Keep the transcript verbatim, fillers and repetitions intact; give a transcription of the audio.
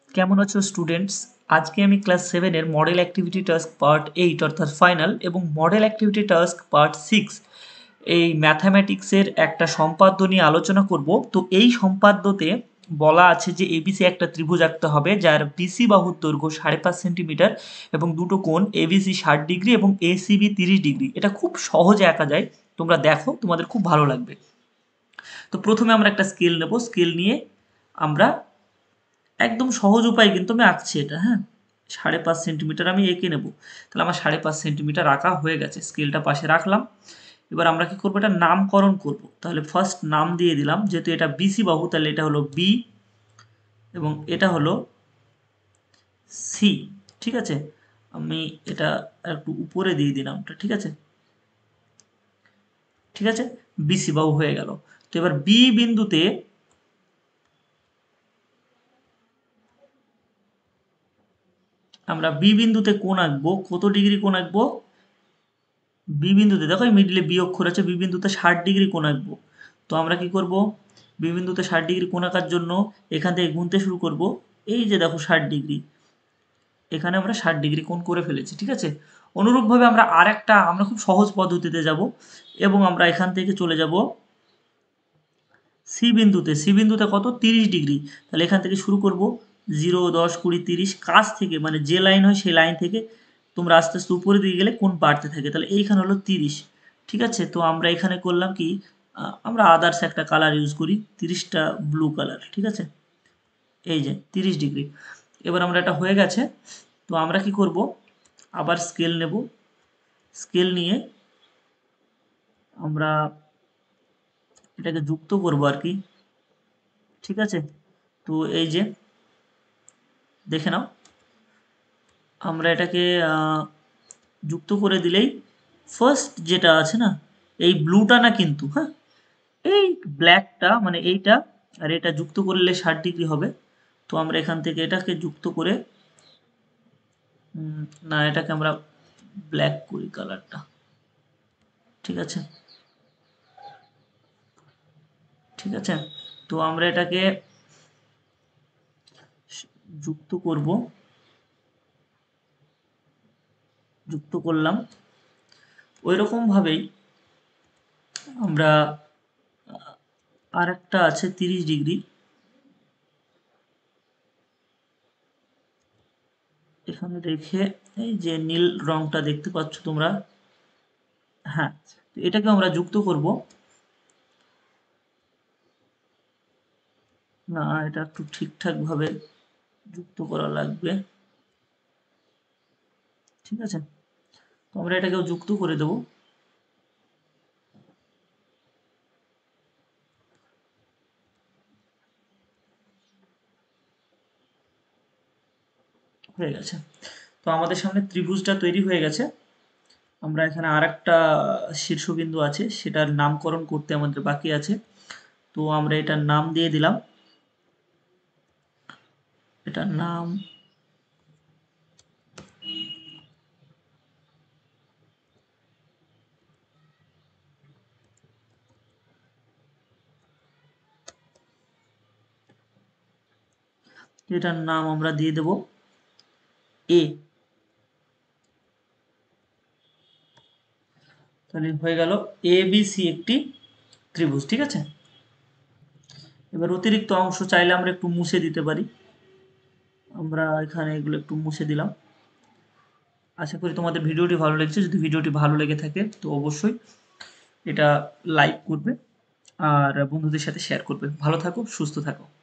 কেমন আছো স্টুডেন্টস? আজকে আমি ক্লাস সেভেনের model activity task part eight অর্থাৎ ফাইনাল এবং model activity task part six এই ম্যাথামেটিক্সের একটা সম্পাদ্য নিয়ে আলোচনা করব। তো এই সম্পাদ্যতে বলা আছে যে এবিসি একটা ত্রিভুজ আঁকতে হবে যার বিসি বাহুর দৈর্ঘ্য সাড়ে পাঁচ সেন্টিমিটার এবং দুটো কোণ এবিসি ষাট ডিগ্রি এবং এসিবি তিরিশ ডিগ্রি। এটা খুব সহজে আঁকা যায়, তোমরা দেখো তোমাদের খুব ভালো লাগবে। তো প্রথমে আমরা একটা স্কেল নেব, স্কেল নিয়ে আমরা একদম সহজ উপায় কিন্তু আমি আঁকছি এটা, হ্যাঁ, সাড়ে পাঁচ সেন্টিমিটার আমি এঁকে নেব। তাহলে আমার সাড়ে পাঁচ সেন্টিমিটার আঁকা হয়ে গেছে, স্কেলটা পাশে রাখলাম। এবার আমরা কি করবো, এটা নামকরণ করব। তাহলে ফার্স্ট নাম দিয়ে দিলাম, যেহেতু এটা বিসি বাহু তাহলে এটা হলো বি এবং এটা হলো সি। ঠিক আছে, আমি এটা একটু উপরে দিয়ে দিলাম, ঠিক আছে ঠিক আছে বিসি বাহু হয়ে গেল। তো এবার বি বিন্দুতে আমরা বি বিন্দুতে কোণ আঁকবো। কত ডিগ্রি কোণ আঁকবো? বি বিন্দুতে দেখো এই মিডলে বি অক্ষর আছে, বি বিন্দুতে ষাট ডিগ্রি কোণ আঁকবো। তো আমরা কি করব, বি বিন্দুতে ষাট ডিগ্রি কোণ আঁকার জন্য এখান থেকে গুনতে শুরু করব। এই যে দেখো ষাট ডিগ্রি, এখানে আমরা ষাট ডিগ্রি কোণ করে ফেলেছি। ঠিক আছে, অনুরূপভাবে আমরা আর একটা, আমরা খুব সহজ পদ্ধতিতে যাব এবং আমরা এখান থেকে চলে যাব সি বিন্দুতে। সি বিন্দুতে কত, তিরিশ ডিগ্রি। তাহলে এখান থেকে শুরু করব, জিরো দশ কুড়ি তিরিশ, কাছ থেকে মানে যে লাইন হয় সেই লাইন থেকে তোমরা আস্তে আস্তে উপরে দিয়ে গেলে কোণ বাড়তে থাকে। তাহলে এইখানে হলো তিরিশ। ঠিক আছে, তো আমরা এখানে করলাম কি, আমরা আদার্স একটা কালার ইউজ করি, তিরিশটা ব্লু কালার। ঠিক আছে, এই যে তিরিশ ডিগ্রি। এবার আমরা এটা হয়ে গেছে। তো আমরা কি করব, আবার স্কেল নেব, স্কেল নিয়ে আমরা এটাকে যুক্ত করব আর কি। ঠিক আছে, তো এই যে দেখে নাও, আমরা এটাকে যুক্ত করে দিলেই ফার্স্ট যেটা আছে না, এই ব্লুটা না কিন্তু, হ্যাঁ, এই ব্ল্যাকটা মানে এইটা আর এটা যুক্ত করলে ষাট ডিগ্রি হবে। তো আমরা এখান থেকে এটাকে যুক্ত করে, না এটাকে আমরা ব্ল্যাক করি কালারটা। ঠিক আছে ঠিক আছে তো আমরা এটাকে যুক্ত করব, যুক্ত করলাম। ওই রকম ভাবেই আমরা আর একটা আছে তিরিশ ডিগ্রি, এখানে রেখে এই যে নীল রংটা দেখতে পাচ্ছ তোমরা, হ্যাঁ, এটাকে আমরা যুক্ত করব। না, এটা একটু ঠিকঠাক ভাবে যুক্ত করা লাগবে। ঠিক আছে, তো আমরা এটাকেও যুক্ত করে দেব। হয়ে গেছে, তো আমাদের সামনে ত্রিভুজটা তৈরি হয়ে গেছে। আমরা এখানে আর একটা শীর্ষবিন্দু আছে, সেটার নামকরণ করতে আমাদের বাকি আছে। তো আমরা এটার নাম দিয়ে দিলাম, এটার নাম এটার নাম আমরা দিয়ে দেব এ। তাহলে হয়ে গেল এ বি সি একটি ত্রিভুজ। ঠিক আছে, এবার অতিরিক্ত অংশ চাইলে আমরা একটু মুছে দিতে পারি। আমরা এখানে এগুলো একটু মুছে দিলাম। আশা করি তোমাদের ভিডিওটি ভালো লেগেছে। যদি ভিডিওটি ভালো লেগে থাকে তো অবশ্যই এটা লাইক করবে আর বন্ধুদের সাথে শেয়ার করবে। ভালো থাকো, সুস্থ থাকো।